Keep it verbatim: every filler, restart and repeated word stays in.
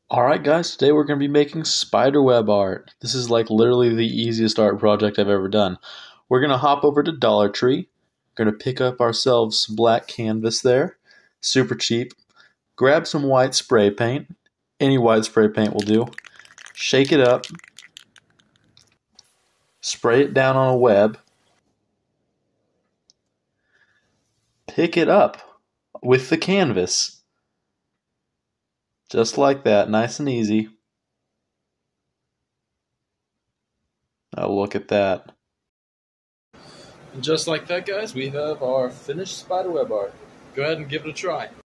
Alright guys, today we're going to be making spiderweb art. This is like literally the easiest art project I've ever done. We're going to hop over to Dollar Tree. We're going to pick up ourselves some black canvas there. Super cheap. Grab some white spray paint. Any white spray paint will do. Shake it up. Spray it down on a web. Pick it up with the canvas. Just like that, nice and easy. Oh, look at that. And just like that, guys, we have our finished spiderweb art. Go ahead and give it a try.